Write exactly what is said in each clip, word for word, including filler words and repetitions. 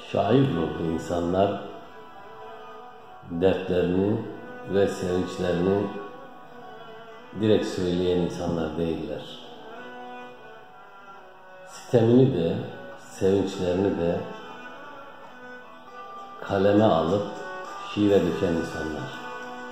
Şair ruhlu insanlar dertlerini ve sevinçlerini direkt söyleyen insanlar değiller. Sitemini de, sevinçlerini de kaleme alıp şiire döken insanlar.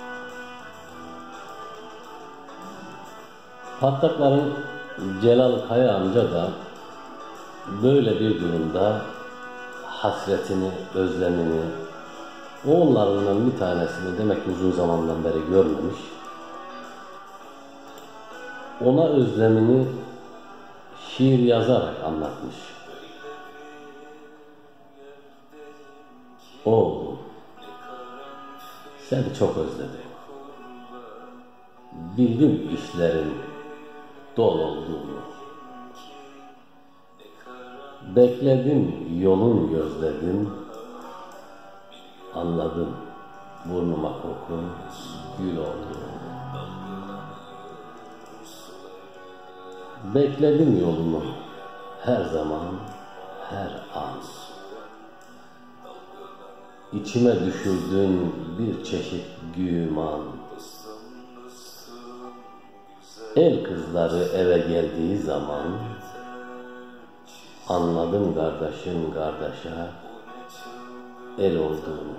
Patlakların Celal Kaya amca da böyle bir durumda hasretini, özlemini, oğullarından bir tanesini demek ki uzun zamandan beri görmemiş, ona özlemini şiir yazarak anlatmış. Oğlum, seni çok özledim. Bildim işlerin dol olduğunu. Bekledim, yolun gözledim. Anladım, burnuma kokun gül oldu. Bekledim yolumu her zaman, her an. İçime düşürdün bir çeşit güman. El kızları eve geldiği zaman anladım kardeşin kardeşe el olduğunu.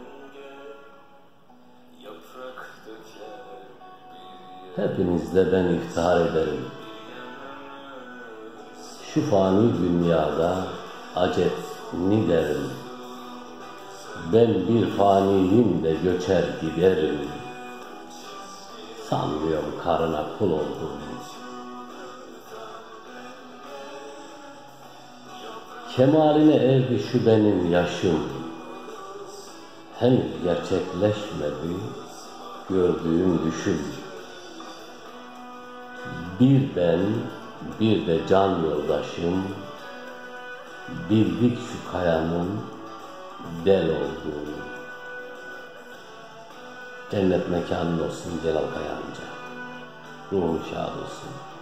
Hepinizle ben iftihar ederim. Şu fani dünyada acep ni derim. Ben bir faniyim de göçer giderim. Sanmıyorum karına kul oldum. Kemaline erdi şu benim yaşım. Henüz gerçekleşmedi gördüğüm düşüm. Bir ben, bir de can yoldaşım, bildik şu kayanın del olduğunu. Cennet mekanın olsun Celal Kaya amca. Ruhun şad olsun.